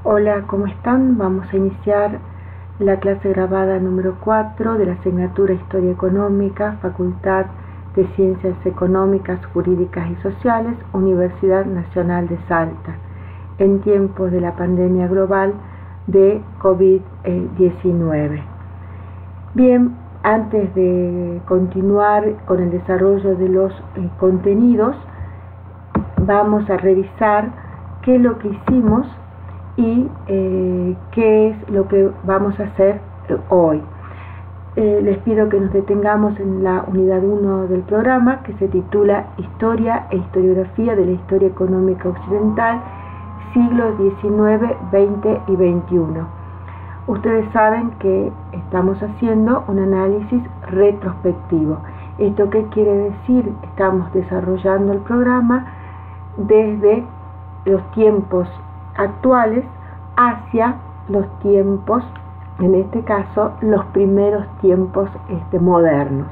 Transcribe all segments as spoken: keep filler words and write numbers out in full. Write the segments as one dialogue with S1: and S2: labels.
S1: Hola, ¿cómo están? Vamos a iniciar la clase grabada número cuatro de la asignatura Historia Económica, Facultad de Ciencias Económicas, Jurídicas y Sociales, Universidad Nacional de Salta, en tiempos de la pandemia global de COVID diecinueve. Bien, antes de continuar con el desarrollo de los eh, contenidos, vamos a revisar qué es lo que hicimos y eh, qué es lo que vamos a hacer hoy. Eh, les pido que nos detengamos en la unidad uno del programa, que se titula Historia e Historiografía de la Historia Económica Occidental, siglos diecinueve, veinte y veintiuno. Ustedes saben que estamos haciendo un análisis retrospectivo. ¿Esto qué quiere decir? Estamos desarrollando el programa desde los tiempos actuales hacia los tiempos, en este caso, los primeros tiempos este, modernos.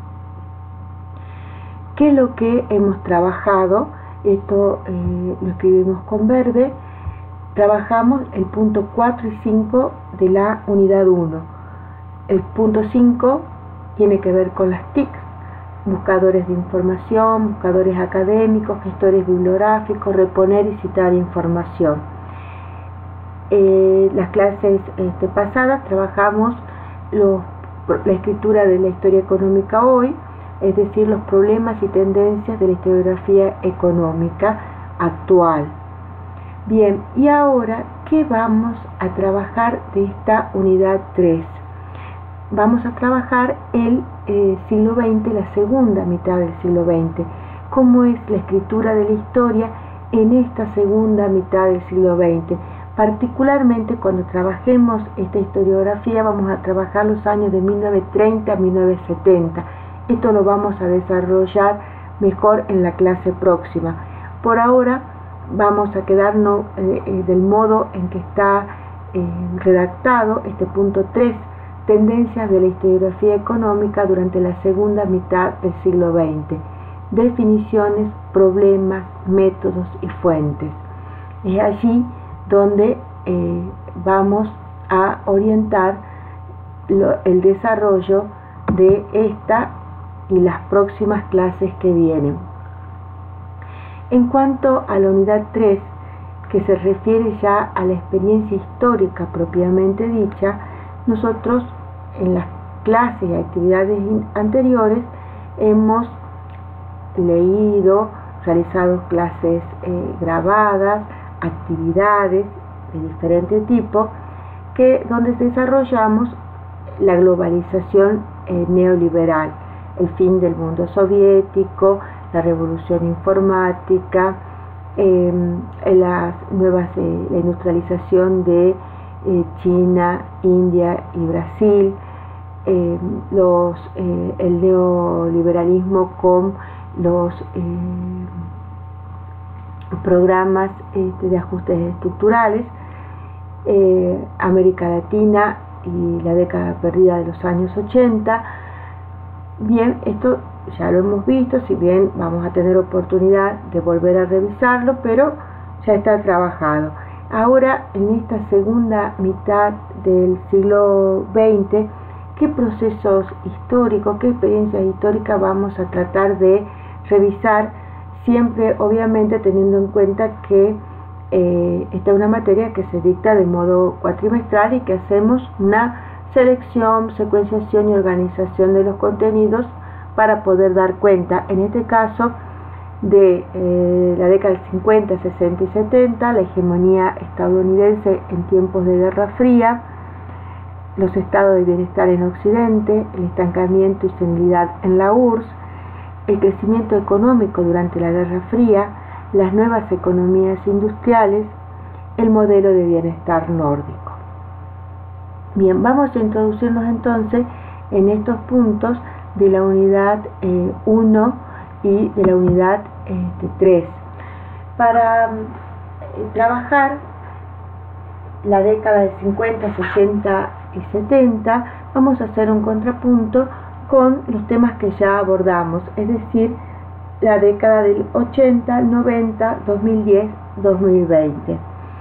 S1: ¿Qué es lo que hemos trabajado? Esto eh, lo escribimos con verde. Trabajamos el punto cuatro y cinco de la unidad uno. El punto cinco tiene que ver con las T I Cs, buscadores de información, buscadores académicos, gestores bibliográficos, reponer y citar información. Eh, las clases este, pasadas trabajamos los, la escritura de la historia económica hoy, es decir, los problemas y tendencias de la historiografía económica actual. Bien, y ahora, ¿qué vamos a trabajar de esta unidad tres? Vamos a trabajar el eh, siglo veinte, la segunda mitad del siglo veinte. ¿Cómo es la escritura de la historia en esta segunda mitad del siglo veinte? Particularmente cuando trabajemos esta historiografía vamos a trabajar los años de mil novecientos treinta a mil novecientos setenta. Esto lo vamos a desarrollar mejor en la clase próxima. Por ahora vamos a quedarnos eh, eh, del modo en que está eh, redactado este punto tres, tendencias de la historiografía económica durante la segunda mitad del siglo veinte. Definiciones, problemas, métodos y fuentes. Es allí donde eh, vamos a orientar lo, el desarrollo de esta y las próximas clases que vienen. En cuanto a la unidad tres, que se refiere ya a la experiencia histórica propiamente dicha, nosotros en las clases y actividades anteriores hemos leído, realizado clases eh, grabadas, actividades de diferente tipo, que donde desarrollamos la globalización eh, neoliberal, el fin del mundo soviético, la revolución informática, eh, las nuevas, eh, la industrialización de eh, China, India y Brasil, eh, los, eh, el neoliberalismo con los eh, programas este, de ajustes estructurales, eh, América Latina y la década perdida de los años ochenta. Bien, esto ya lo hemos visto, si bien vamos a tener oportunidad de volver a revisarlo, pero ya está trabajado. Ahora, en esta segunda mitad del siglo veinte, ¿qué procesos históricos, qué experiencias históricas vamos a tratar de revisar? Siempre, obviamente, teniendo en cuenta que eh, esta es una materia que se dicta de modo cuatrimestral y que hacemos una selección, secuenciación y organización de los contenidos para poder dar cuenta, en este caso, de eh, la década del cincuenta, sesenta y setenta, la hegemonía estadounidense en tiempos de Guerra Fría, los estados de bienestar en Occidente, el estancamiento y senilidad en la U R S S, el crecimiento económico durante la Guerra Fría, las nuevas economías industriales, el modelo de bienestar nórdico. Bien, vamos a introducirnos entonces en estos puntos de la unidad eh, uno y de la unidad este, tres. Para eh, trabajar la década de cincuenta, sesenta y setenta, vamos a hacer un contrapunto con los temas que ya abordamos, es decir, la década del ochenta, noventa, dos mil diez, dos mil veinte.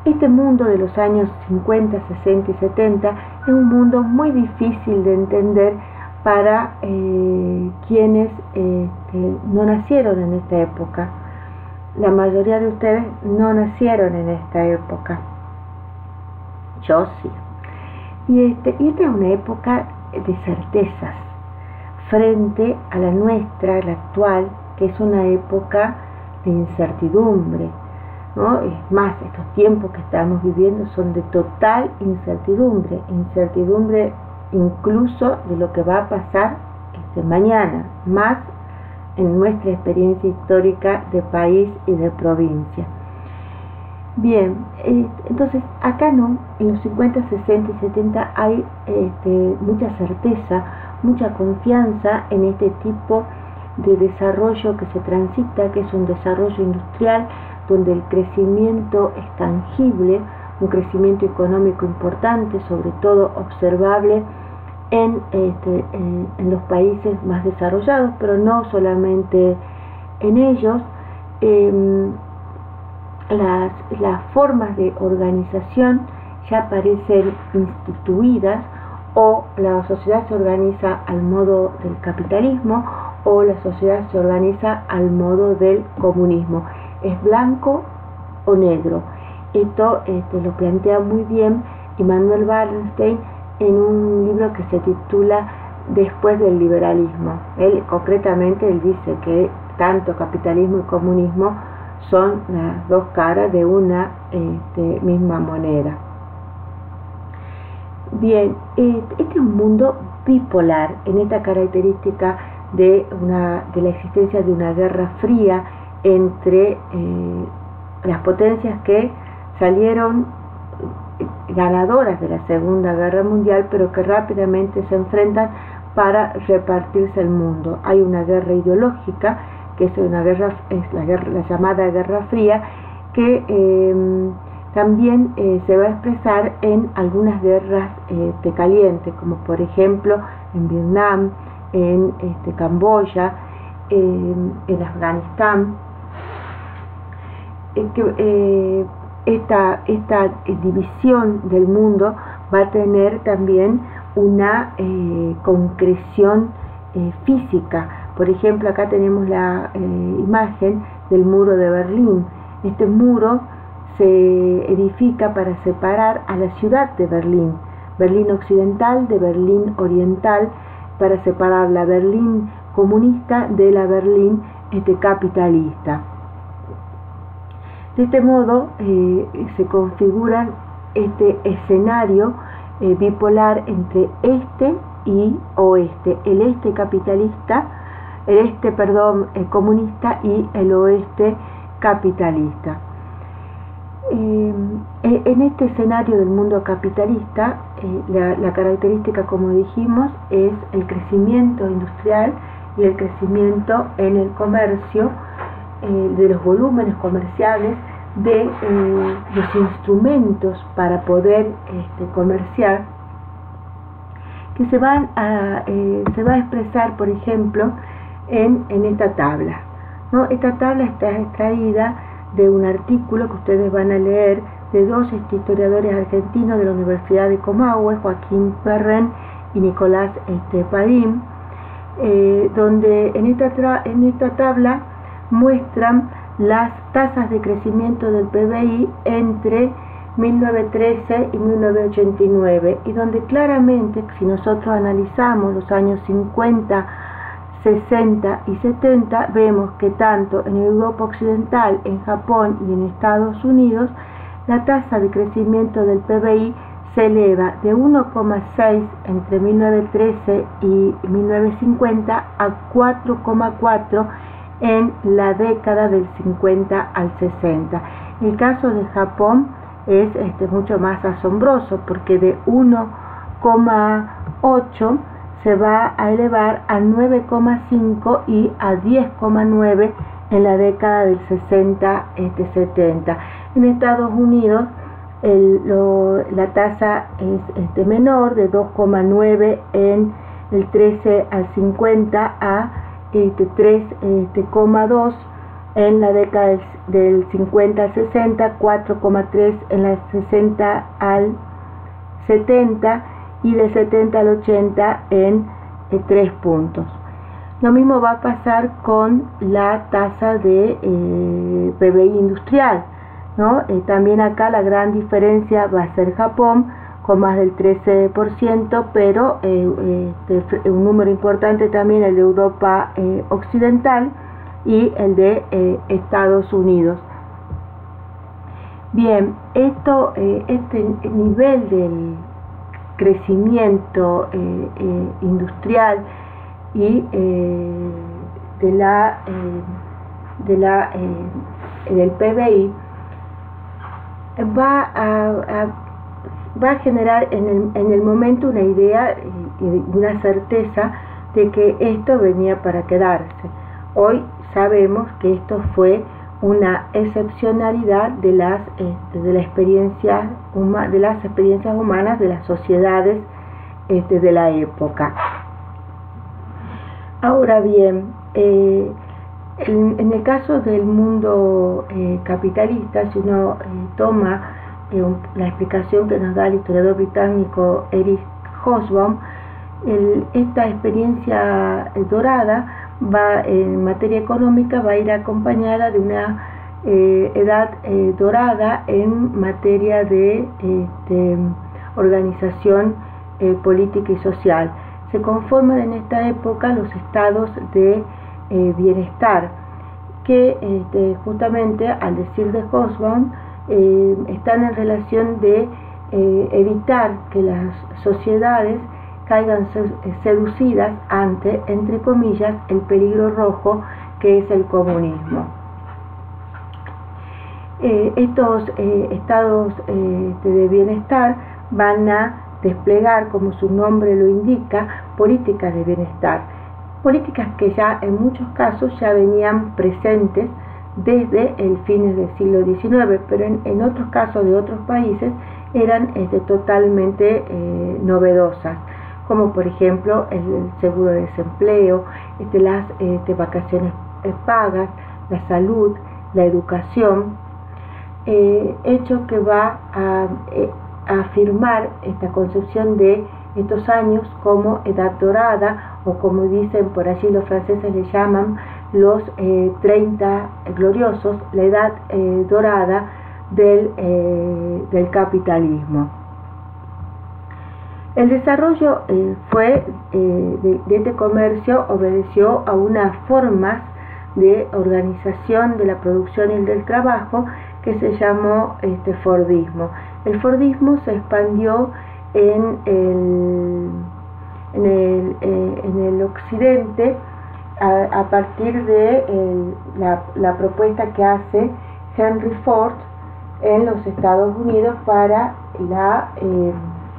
S1: Este mundo de los años cincuenta, sesenta y setenta es un mundo muy difícil de entender para eh, quienes eh, que no nacieron en esta época. La mayoría de ustedes no nacieron en esta época. Yo sí. Y, este, y esta es una época de certezas frente a la nuestra, la actual, que es una época de incertidumbre, ¿no? Es más, estos tiempos que estamos viviendo son de total incertidumbre, incertidumbre incluso de lo que va a pasar este, mañana, más en nuestra experiencia histórica de país y de provincia. Bien, eh, entonces acá no, en los cincuenta, sesenta y setenta hay este, mucha certeza, mucha confianza en este tipo de desarrollo que se transita, que es un desarrollo industrial donde el crecimiento es tangible, un crecimiento económico importante, sobre todo observable en, este, en, en los países más desarrollados, pero no solamente en ellos. Eh, las, las formas de organización ya parecen instituidas, o la sociedad se organiza al modo del capitalismo o la sociedad se organiza al modo del comunismo. ¿Es blanco o negro? Esto este, lo plantea muy bien Immanuel Wallerstein en un libro que se titula Después del liberalismo. Él concretamente él dice que tanto capitalismo y comunismo son las dos caras de una este, misma moneda. Bien, este es un mundo bipolar en esta característica de, una, de la existencia de una guerra fría entre eh, las potencias que salieron ganadoras de la Segunda Guerra Mundial, pero que rápidamente se enfrentan para repartirse el mundo. Hay una guerra ideológica, que es una guerra, es la, guerra, la llamada Guerra Fría, que eh, también eh, se va a expresar en algunas guerras este, calientes, como por ejemplo en Vietnam, en este, Camboya, eh, en Afganistán. Eh, que, eh, esta, esta división del mundo va a tener también una eh, concreción eh, física. Por ejemplo, acá tenemos la eh, imagen del muro de Berlín. Este muro se edifica para separar a la ciudad de Berlín, Berlín occidental de Berlín oriental, para separar la Berlín comunista de la Berlín este, capitalista. De este modo eh, se configura este escenario eh, bipolar entre este y oeste, el este capitalista, el este, perdón, el comunista y el oeste capitalista. Eh, en este escenario del mundo capitalista, eh, la, la característica, como dijimos, es el crecimiento industrial y el crecimiento en el comercio, eh, de los volúmenes comerciales, de eh, los instrumentos para poder este, comerciar, que se van a eh, se va a expresar, por ejemplo, en, en esta tabla, ¿no? Esta tabla está extraída de un artículo que ustedes van a leer de dos historiadores argentinos de la Universidad de Comahue, Joaquín Perren y Nicolás este, Padín, eh, donde en esta, en esta tabla muestran las tasas de crecimiento del P B I entre mil novecientos trece y mil novecientos ochenta y nueve, y donde claramente, si nosotros analizamos los años cincuenta, sesenta y setenta, vemos que tanto en Europa Occidental, en Japón y en Estados Unidos, la tasa de crecimiento del P B I se eleva de uno coma seis entre mil novecientos trece y mil novecientos cincuenta a cuatro coma cuatro en la década del cincuenta al sesenta. El caso de Japón es este, mucho más asombroso, porque de uno coma ocho se va a elevar a nueve coma cinco y a diez coma nueve en la década del sesenta setenta. En Estados Unidos el, lo, la tasa es este, menor, de dos coma nueve en el trece al cincuenta a este, tres coma dos en la década del, del cincuenta al sesenta, cuatro coma tres en la sesenta al setenta y del setenta al ochenta en eh, tres puntos. Lo mismo va a pasar con la tasa de eh, P B I industrial, ¿no? Eh, también acá la gran diferencia va a ser Japón, con más del trece por ciento, pero eh, eh, un número importante también el de Europa eh, Occidental y el de eh, Estados Unidos. Bien, esto, eh, este nivel del crecimiento eh, eh, industrial y eh, de la, eh, de la, eh, del P B I va a, a, va a generar en el, en el momento una idea y una certeza de que esto venía para quedarse. Hoy sabemos que esto fue una excepcionalidad de las, este, de, la experiencia, de las experiencias humanas de las sociedades este, de la época. Ahora bien, eh, en, en el caso del mundo eh, capitalista, si uno eh, toma eh, un, la explicación que nos da el historiador británico Eric Hobsbawm, el, esta experiencia eh, dorada va en materia económica va a ir acompañada de una eh, edad eh, dorada en materia de este, organización eh, política y social. Se conforman en esta época los estados de eh, bienestar que este, justamente al decir de Hobsbawm eh, están en relación de eh, evitar que las sociedades caigan seducidas ante, entre comillas, el peligro rojo que es el comunismo. Eh, estos eh, estados eh, de bienestar van a desplegar, como su nombre lo indica, políticas de bienestar, políticas que ya en muchos casos ya venían presentes desde el fines del siglo diecinueve, pero en, en otros casos de otros países eran este, totalmente eh, novedosas, como por ejemplo el seguro de desempleo, este, las este, vacaciones eh, pagas, la salud, la educación, eh, hecho que va a, eh, a afirmar esta concepción de estos años como edad dorada, o como dicen por allí los franceses le llaman los eh, treinta gloriosos, la edad eh, dorada del, eh, del capitalismo. El desarrollo eh, fue eh, de, de este comercio obedeció a unas formas de organización de la producción y del trabajo que se llamó este, Fordismo. El Fordismo se expandió en el, en el, eh, en el occidente a, a partir de el, la, la propuesta que hace Henry Ford en los Estados Unidos para la eh,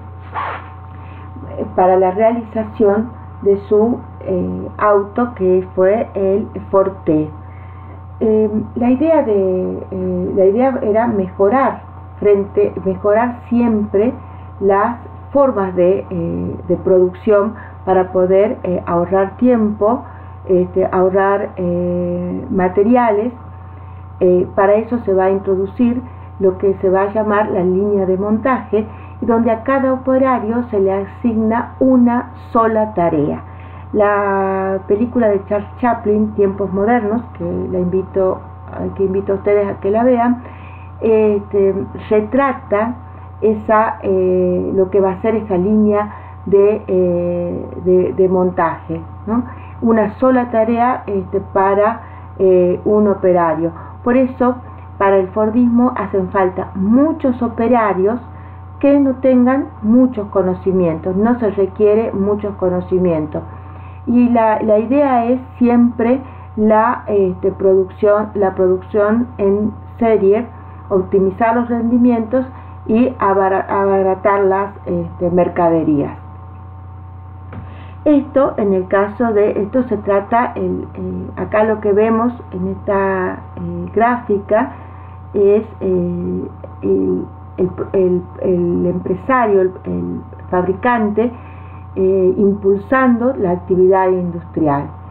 S1: para la realización de su eh, auto, que fue el Ford T. Eh, la idea de eh, la idea era mejorar frente mejorar siempre las formas de, eh, de producción para poder eh, ahorrar tiempo, este, ahorrar eh, materiales. Eh, para eso se va a introducir lo que se va a llamar la línea de montaje, donde a cada operario se le asigna una sola tarea. La película de Charles Chaplin, Tiempos Modernos, que la invito, que invito a ustedes a que la vean, este, retrata esa, eh, lo que va a ser esa línea de, eh, de, de montaje, ¿no? Una sola tarea este, para eh, un operario. Por eso, para el Fordismo hacen falta muchos operarios que no tengan muchos conocimientos, no se requiere muchos conocimientos. Y la, la idea es siempre la, este, producción, la producción en serie, optimizar los rendimientos y abaratar las este, mercaderías. Esto, en el caso de, esto se trata, el, eh, acá lo que vemos en esta eh, gráfica es eh, el, el, el, el empresario, el, el fabricante, eh, impulsando la actividad industrial.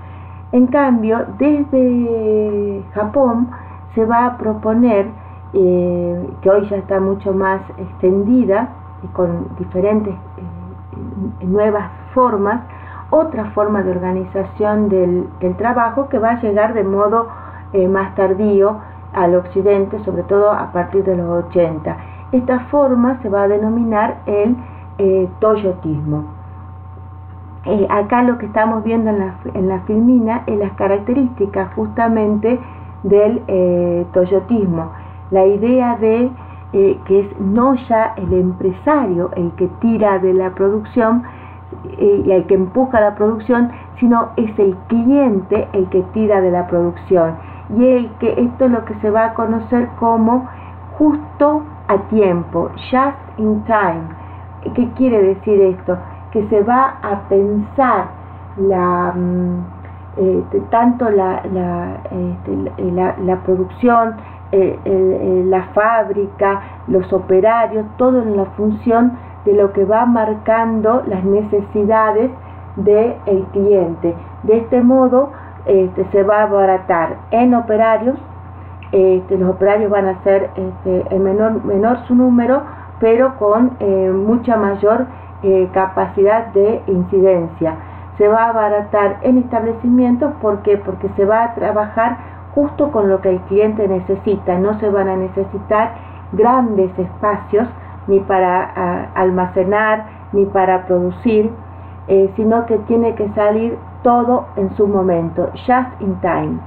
S1: En cambio, desde Japón se va a proponer, eh, que hoy ya está mucho más extendida y con diferentes eh, nuevas formas, otra forma de organización del, del trabajo que va a llegar de modo eh, más tardío al occidente, sobre todo a partir de los ochenta. Esta forma se va a denominar el eh, toyotismo. Eh, acá lo que estamos viendo en la, en la filmina es las características justamente del eh, toyotismo. La idea de eh, que es no ya el empresario el que tira de la producción eh, y el que empuja la producción, sino es el cliente el que tira de la producción. Y el que esto es lo que se va a conocer como justo a tiempo, just in time. ¿Qué quiere decir esto? Que se va a pensar la, eh, tanto la, la, este, la, la producción, eh, eh, la fábrica, los operarios, todo en la función de lo que va marcando las necesidades del cliente. De este modo este, se va a abaratar en operarios, este, los operarios van a ser este, el menor, menor su número, pero con eh, mucha mayor eh, capacidad de incidencia. Se va a abaratar en establecimientos, ¿por qué? Porque se va a trabajar justo con lo que el cliente necesita. No se van a necesitar grandes espacios ni para a, almacenar ni para producir, eh, sino que tiene que salir todo en su momento, just in time.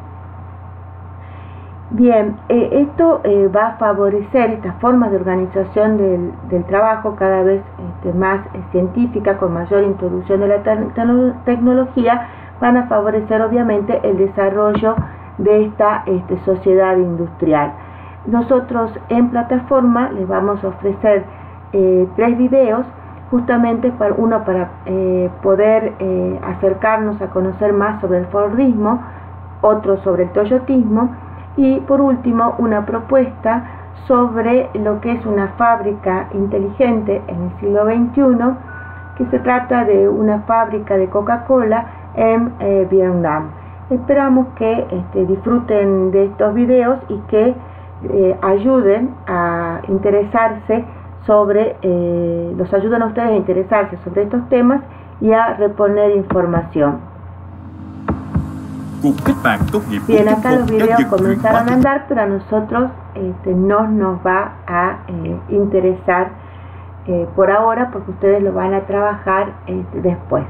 S1: Bien, eh, esto eh, va a favorecer esta forma de organización del, del trabajo cada vez este, más eh, científica, con mayor introducción de la te tecnología, van a favorecer obviamente el desarrollo de esta este, sociedad industrial. Nosotros en plataforma les vamos a ofrecer eh, tres videos, justamente para, uno para eh, poder eh, acercarnos a conocer más sobre el Fordismo, otro sobre el toyotismo, y por último una propuesta sobre lo que es una fábrica inteligente en el siglo veintiuno, que se trata de una fábrica de Coca-Cola en eh, Vietnam. Esperamos que este, disfruten de estos videos y que eh, ayuden a interesarse sobre, eh, los ayuden a ustedes a interesarse sobre estos temas y a reponer información. Bien, acá los videos comenzaron a andar, pero a nosotros este, no nos va a eh, interesar eh, por ahora, porque ustedes lo van a trabajar este, después.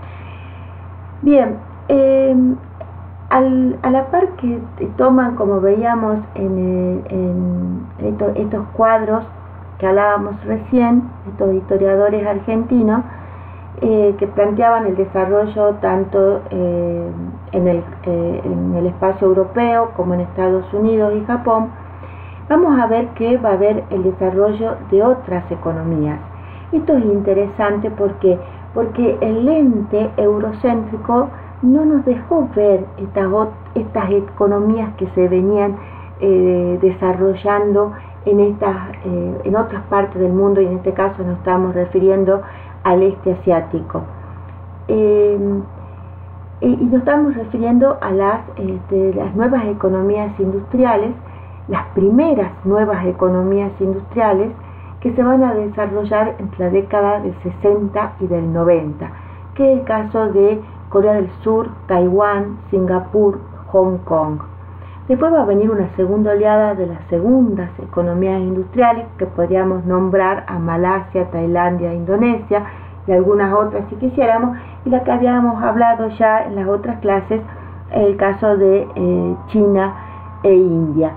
S1: Bien, eh, al, a la par que toman, como veíamos en, el, en estos, estos cuadros que hablábamos recién, estos historiadores argentinos, Eh, que planteaban el desarrollo tanto eh, en, el, eh, en el espacio europeo como en Estados Unidos y Japón, vamos a ver que va a haber el desarrollo de otras economías. Esto es interesante porque, porque el lente eurocéntrico no nos dejó ver estas, estas economías que se venían eh, desarrollando en, estas, eh, en otras partes del mundo, y en este caso nos estamos refiriendo al este asiático. Eh, y nos estamos refiriendo a las, este, las nuevas economías industriales, las primeras nuevas economías industriales que se van a desarrollar entre la década del sesenta y del noventa, que es el caso de Corea del Sur, Taiwán, Singapur, Hong Kong. Después va a venir una segunda oleada de las segundas economías industriales, que podríamos nombrar a Malasia, Tailandia, Indonesia y algunas otras si quisiéramos, y la que habíamos hablado ya en las otras clases, el caso de eh, China e India.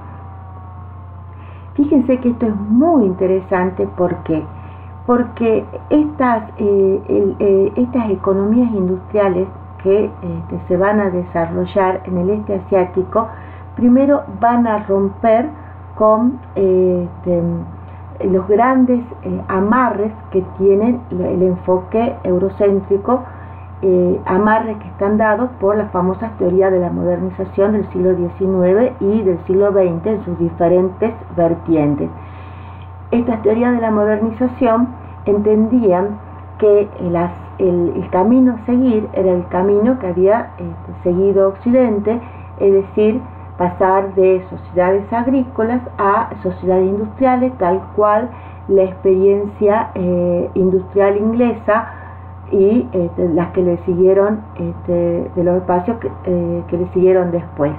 S1: Fíjense que esto es muy interesante. ¿Por qué? Porque estas, eh, el, eh, estas economías industriales que eh, que se van a desarrollar en el este asiático, primero van a romper con eh, de, los grandes eh, amarres que tienen el enfoque eurocéntrico, eh, amarres que están dados por las famosas teorías de la modernización del siglo diecinueve y del siglo veinte en sus diferentes vertientes. Estas teorías de la modernización entendían que las el, el camino a seguir era el camino que había este, seguido Occidente, es decir, pasar de sociedades agrícolas a sociedades industriales, tal cual la experiencia eh, industrial inglesa y este, las que le siguieron, este, de los espacios que, eh, que le siguieron después.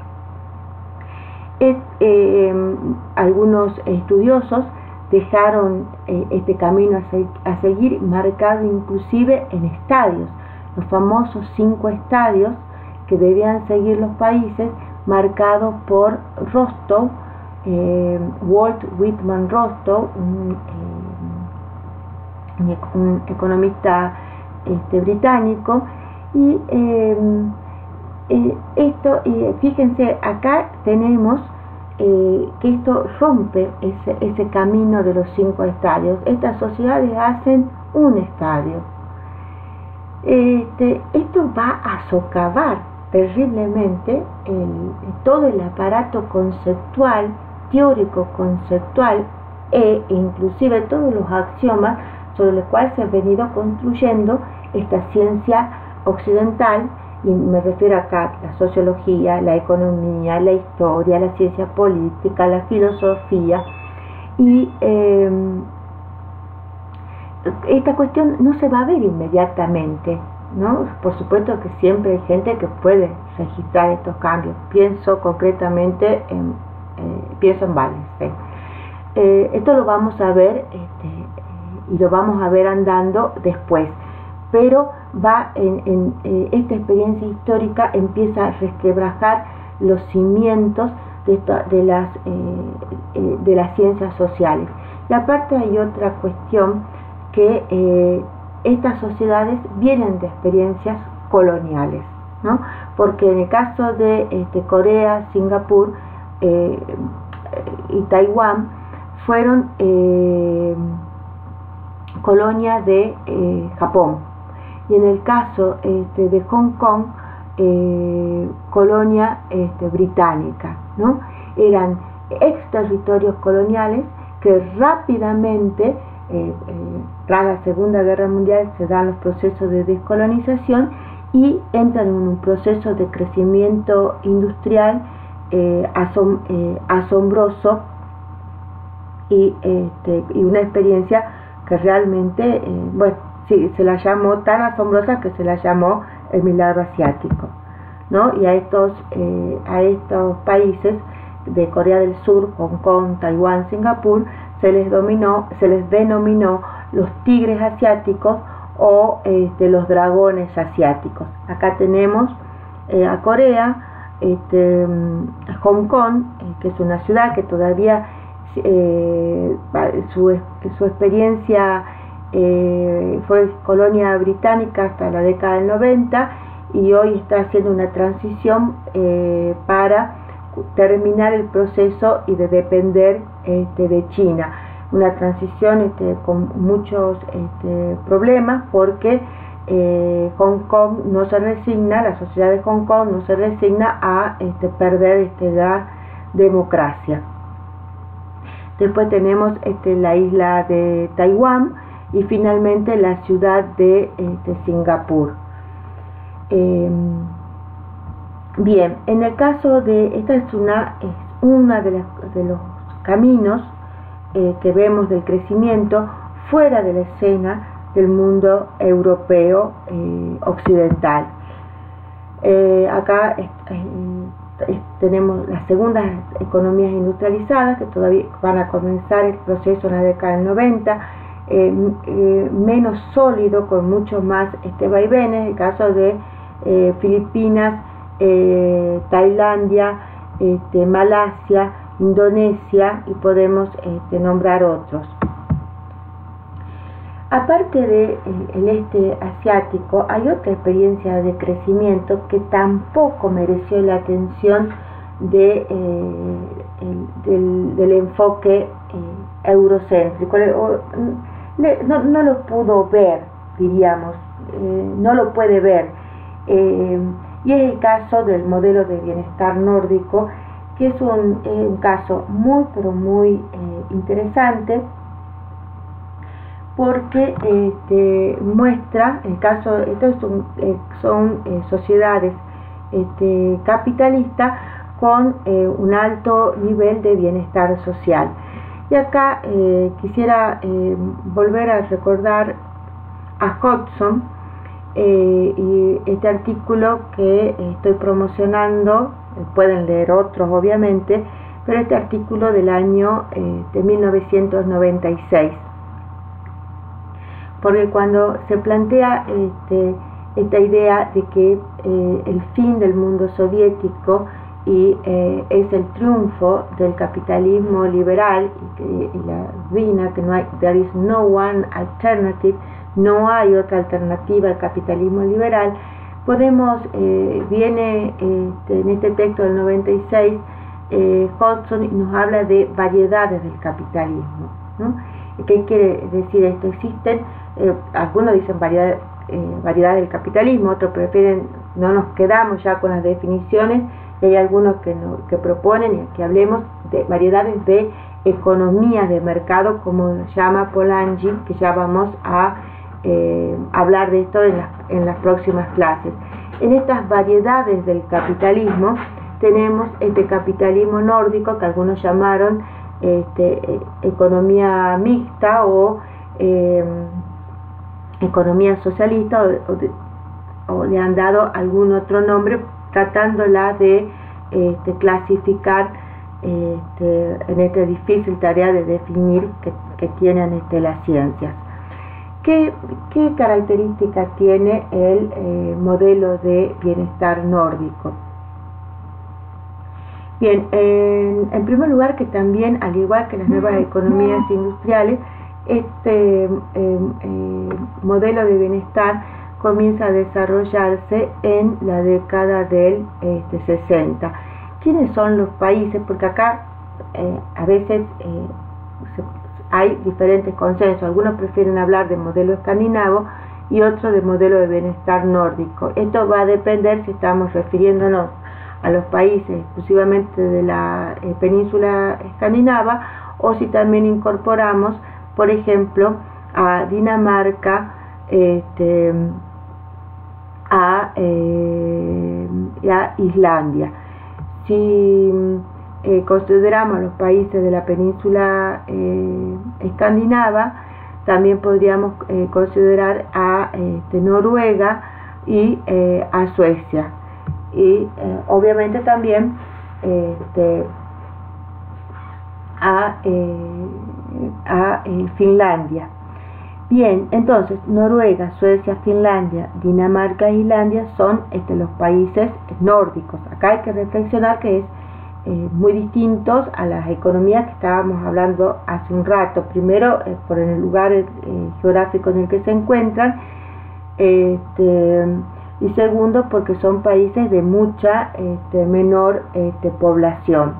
S1: Et, eh, algunos estudiosos dejaron eh, este camino a, se a seguir marcado inclusive en estadios, los famosos cinco estadios que debían seguir los países, marcados por Rostow, eh, Walt Whitman Rostow, un, eh, un economista este, británico, y eh, eh, esto, eh, fíjense, acá tenemos eh, que esto rompe ese, ese camino de los cinco estadios. Estas sociedades hacen un estadio. Este, esto va a socavar terriblemente el, todo el aparato conceptual, teórico conceptual e inclusive todos los axiomas sobre los cuales se ha venido construyendo esta ciencia occidental, y me refiero acá a la sociología, la economía, la historia, la ciencia política, la filosofía, y eh, esta cuestión no se va a ver inmediatamente, ¿no? Por supuesto que siempre hay gente que puede registrar estos cambios. Pienso concretamente en, eh, pienso en Wallenstein. Eh, esto lo vamos a ver este, y lo vamos a ver andando después, pero va en, en eh, esta experiencia histórica empieza a resquebrajar los cimientos de, esta, de, las, eh, eh, de las ciencias sociales. Y aparte hay otra cuestión, que eh, estas sociedades vienen de experiencias coloniales, ¿no? Porque en el caso de este, Corea, Singapur eh, y Taiwán fueron eh, colonia de eh, Japón, y en el caso este, de Hong Kong eh, colonia este, británica, ¿no? Eran ex territorios coloniales que rápidamente Eh, eh, tras la Segunda Guerra Mundial se dan los procesos de descolonización y entran en un proceso de crecimiento industrial eh, asom eh, asombroso y, este, y una experiencia que realmente, eh, bueno, sí, se la llamó tan asombrosa que se la llamó el milagro asiático, ¿no? Y a estos, eh, a estos países de Corea del Sur, Hong Kong, Taiwán, Singapur, se les, dominó, se les denominó los tigres asiáticos o este, los dragones asiáticos. Acá tenemos eh, a Corea, este, Hong Kong, eh, que es una ciudad que todavía eh, su, su experiencia eh, fue colonia británica hasta la década del noventa, y hoy está haciendo una transición eh, para terminar el proceso y de depender este, de China. Una transición este, con muchos este, problemas, porque eh, Hong Kong no se resigna, la sociedad de Hong Kong no se resigna a este, perder este, la democracia. Después tenemos este, la isla de Taiwán y finalmente la ciudad de este, Singapur. Eh, Bien, en el caso de, esta es una, es una de, las, de los caminos eh, que vemos del crecimiento fuera de la escena del mundo europeo eh, occidental. Eh, acá eh, eh, tenemos las segundas economías industrializadas, que todavía van a comenzar el proceso en la década del noventa, eh, eh, menos sólido, con mucho más este, vaivenes, el caso de eh, Filipinas, Eh, Tailandia, este, Malasia, Indonesia, y podemos este, nombrar otros. Aparte del de este asiático, hay otra experiencia de crecimiento que tampoco mereció la atención de, eh, el, del, del enfoque eh, eurocéntrico. O, le, no, no lo pudo ver, diríamos, eh, no lo puede ver. Eh, Y es el caso del modelo de bienestar nórdico, que es un, eh, un caso muy, pero muy eh, interesante, porque este, muestra, el caso, estos son, eh, son eh, sociedades este, capitalistas con eh, un alto nivel de bienestar social. Y acá eh, quisiera eh, volver a recordar a Hodgson eh, y este artículo que estoy promocionando, pueden leer otros obviamente, pero este artículo del año eh, de mil novecientos noventa y seis, porque cuando se plantea este, esta idea de que eh, el fin del mundo soviético y eh, es el triunfo del capitalismo liberal y, que, y la ruina, que no hay, there is no one alternative, no hay otra alternativa al capitalismo liberal, podemos, eh, viene este, en este texto del noventa y seis, eh, Hodgson nos habla de variedades del capitalismo, ¿no? ¿Qué quiere decir esto? Existen, eh, algunos dicen variedad, eh, variedad del capitalismo, otros prefieren, no nos quedamos ya con las definiciones, y hay algunos que, no, que proponen que hablemos de variedades de economías de mercado, como llama Polanyi, que ya vamos a eh, hablar de esto en las, en las próximas clases. En estas variedades del capitalismo tenemos este capitalismo nórdico, que algunos llamaron este, economía mixta o eh, economía socialista, o, o, de, o le han dado algún otro nombre, tratándola de este, clasificar este, en esta difícil tarea de definir que, que tienen este, las ciencias. ¿Qué, qué características tiene el eh, modelo de bienestar nórdico? Bien, en, en primer lugar, que también, al igual que las nuevas economías industriales, este eh, eh, modelo de bienestar comienza a desarrollarse en la década del este, sesenta. ¿Quiénes son los países? Porque acá eh, a veces eh, se, hay diferentes consensos. Algunos prefieren hablar de modelo escandinavo y otros de modelo de bienestar nórdico. Esto va a depender si estamos refiriéndonos a los países exclusivamente de la eh, península escandinava o si también incorporamos, por ejemplo, a Dinamarca, este, a, eh, a Islandia. Si eh, consideramos los países de la península eh, escandinava, también podríamos eh, considerar a este, Noruega y eh, a Suecia. Y eh, obviamente también este, a, eh, a eh, Finlandia. Bien, entonces Noruega, Suecia, Finlandia, Dinamarca e Islandia son este, los países nórdicos. Acá hay que reflexionar que es eh, muy distintos a las economías que estábamos hablando hace un rato. Primero, eh, por el lugar eh, geográfico en el que se encuentran, este, y segundo, porque son países de mucha este, menor este, población.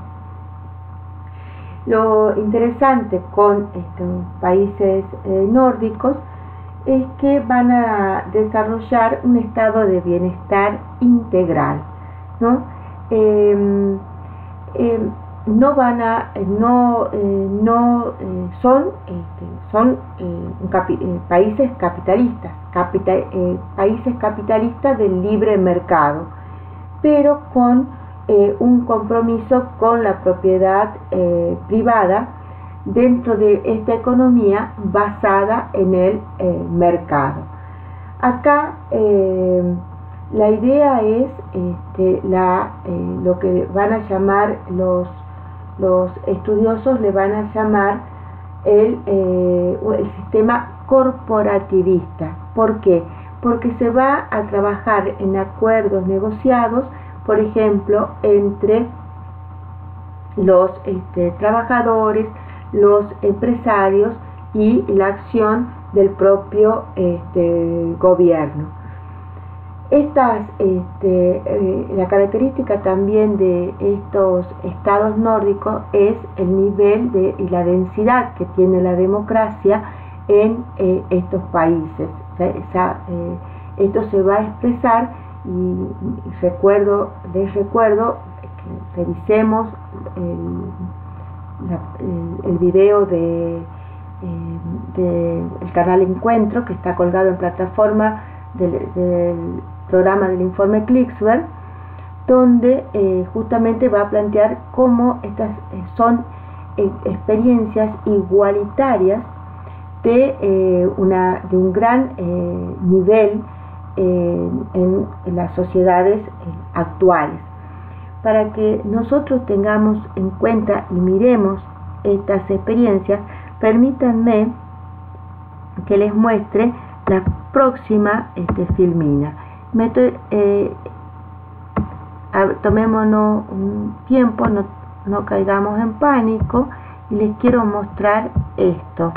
S1: Lo interesante con estos países eh, nórdicos es que van a desarrollar un estado de bienestar integral, ¿no? Eh, eh, no van a, no, eh, no eh, son, este, son eh, capi, eh, países capitalistas, capital, eh, países capitalistas del libre mercado, pero con eh, un compromiso con la propiedad eh, privada dentro de esta economía basada en el eh, mercado. Acá eh, la idea es este, la, eh, lo que van a llamar los los estudiosos le van a llamar el, eh, el sistema corporativista. ¿Por qué? Porque se va a trabajar en acuerdos negociados, por ejemplo, entre los este, trabajadores, los empresarios y la acción del propio este, gobierno. Estas, este, eh, la característica también de estos estados nórdicos es el nivel de, y la densidad que tiene la democracia en eh, estos países. O sea, esa, eh, esto se va a expresar y, y recuerdo, les recuerdo que revisemos el, la, el, el video de, de, el canal Encuentro, que está colgado en plataforma del, del programa del informe Klicksberg, donde eh, justamente va a plantear cómo estas eh, son eh, experiencias igualitarias de, eh, una, de un gran eh, nivel eh, en, en las sociedades eh, actuales. Para que nosotros tengamos en cuenta y miremos estas experiencias, permítanme que les muestre la próxima este, filmina. Meto, eh, a, tomémonos un tiempo, no, no caigamos en pánico, y les quiero mostrar esto.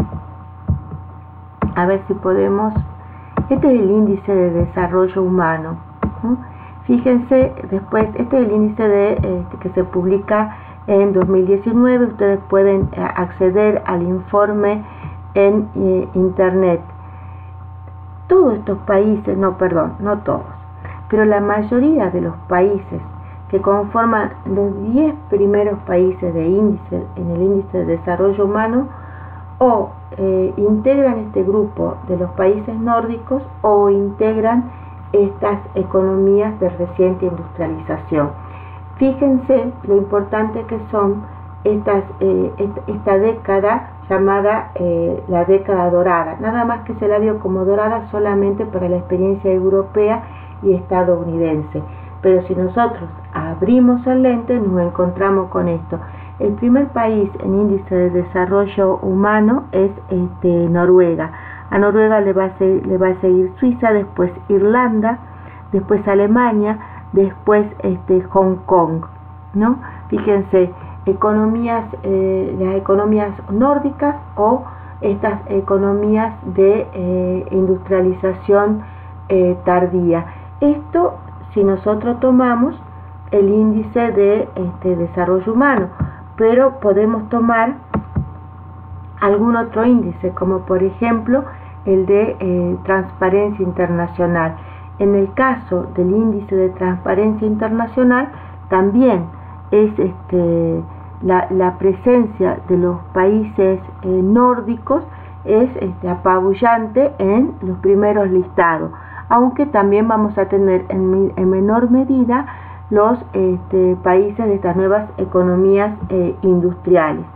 S1: A ver si podemos. Este es el índice de desarrollo humano, ¿no? Fíjense, después, este es el índice de, este, que se publica en dos mil diecinueve. Ustedes pueden eh, acceder al informe en eh, internet. Todos estos países, no, perdón, no todos, pero la mayoría de los países que conforman los diez primeros países de índice, en el índice de desarrollo humano, o eh, integran este grupo de los países nórdicos o integran estas economías de reciente industrialización. Fíjense lo importante que son estas, eh, esta, esta década llamada eh, la década dorada. Nada más que se la vio como dorada solamente para la experiencia europea y estadounidense. Pero si nosotros abrimos el lente, nos encontramos con esto. El primer país en índice de desarrollo humano es este, Noruega. A Noruega le va a, seguir, le va a seguir Suiza, después Irlanda, después Alemania, después este, Hong Kong, ¿no? Fíjense, economías, eh, las economías nórdicas o estas economías de eh, industrialización eh, tardía. Esto si nosotros tomamos el índice de este, desarrollo humano, pero podemos tomar algún otro índice, como por ejemplo el de eh, transparencia internacional. En el caso del índice de transparencia internacional, también es este, la, la presencia de los países eh, nórdicos es este, apabullante en los primeros listados, aunque también vamos a tener en, en menor medida los este, países de estas nuevas economías eh, industriales.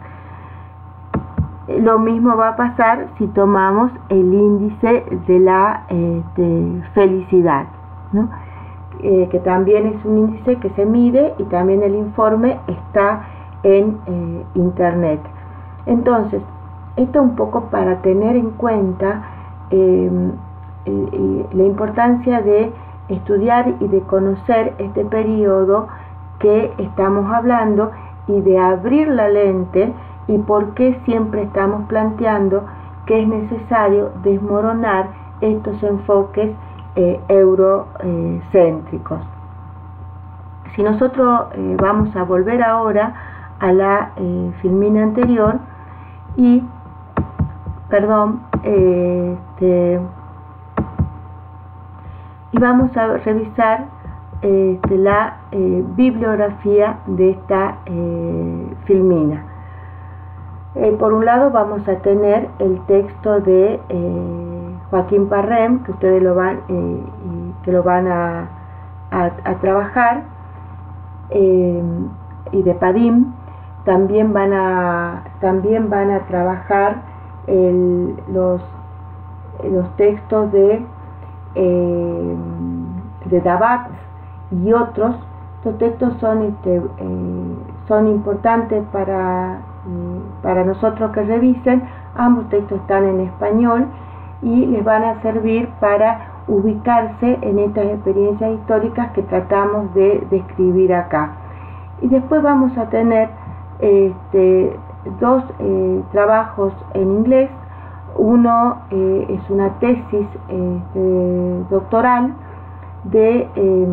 S1: Lo mismo va a pasar si tomamos el índice de la eh, de felicidad, ¿no? Eh, que también es un índice que se mide y también el informe está en eh, internet. Entonces, esto un poco para tener en cuenta eh, eh, la importancia de estudiar y de conocer este periodo que estamos hablando y de abrir la lente, y por qué siempre estamos planteando que es necesario desmoronar estos enfoques eh, eurocéntricos. Si nosotros eh, vamos a volver ahora a la eh, filmina anterior y, perdón, eh, este, y vamos a revisar eh, la eh, bibliografía de esta eh, filmina. Eh, por un lado vamos a tener el texto de eh, Joaquín Parrem, que ustedes lo van, eh, que lo van a, a, a trabajar, eh, y de Padim. También van a, también van a trabajar el, los, los textos de, eh, de Dabat y otros. Estos textos son, este, eh, son importantes para para nosotros que revisen. Ambos textos están en español y les van a servir para ubicarse en estas experiencias históricas que tratamos de describir acá. Y después vamos a tener este, dos eh, trabajos en inglés. Uno eh, es una tesis eh, doctoral de eh,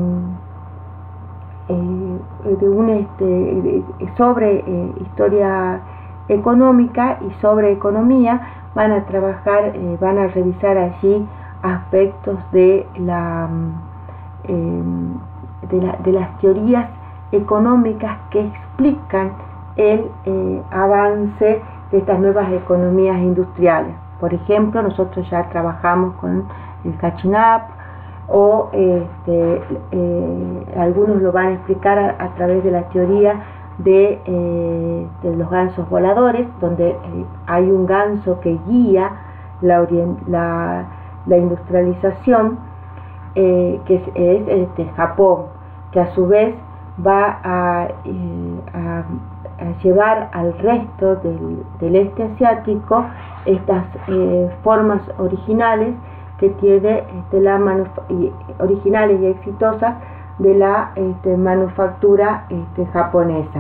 S1: Eh, de un, este, de, sobre eh, historia económica y sobre economía. Van a trabajar, eh, van a revisar allí aspectos de, la, eh, de, la, de las teorías económicas que explican el eh, avance de estas nuevas economías industriales. Por ejemplo, nosotros ya trabajamos con el catching up, o este, eh, algunos lo van a explicar a, a través de la teoría de, eh, de los gansos voladores, donde eh, hay un ganso que guía la, la, la industrialización, eh, que es, es este, Japón, que a su vez va a, eh, a, a llevar al resto del, del este asiático estas eh, formas originales que tiene este, la y, originales y exitosas de la este, manufactura este, japonesa.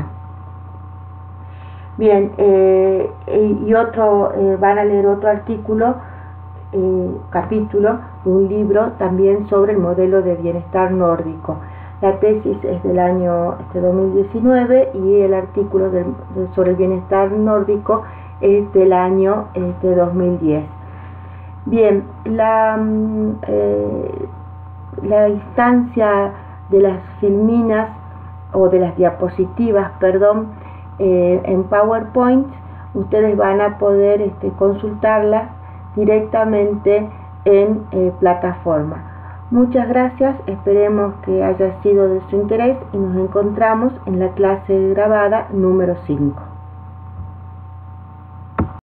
S1: Bien, eh, y otro, eh, van a leer otro artículo, eh, capítulo de un libro también sobre el modelo de bienestar nórdico. La tesis es del año este, dos mil diecinueve y el artículo de, de, sobre el bienestar nórdico es del año este, dos mil diez. Bien, la, eh, la instancia de las filminas o de las diapositivas, perdón, eh, en PowerPoint, ustedes van a poder este, consultarlas directamente en eh, plataforma. Muchas gracias, esperemos que haya sido de su interés y nos encontramos en la clase grabada número cinco.